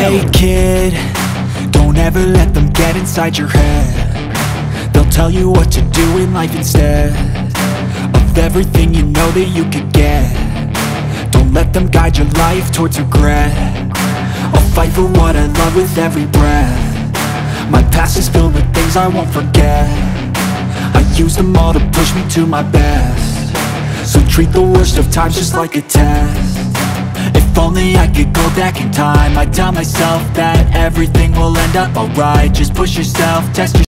Hey kid, don't ever let them get inside your head. They'll tell you what to do in life instead of everything you know that you could get. Don't let them guide your life towards regret. I'll fight for what I love with every breath. My past is filled with things I won't forget. I use them all to push me to my best. So treat the worst of times just like a test. If only I could go back in time, I'd tell myself that everything will end up alright. Just push yourself, test yourself.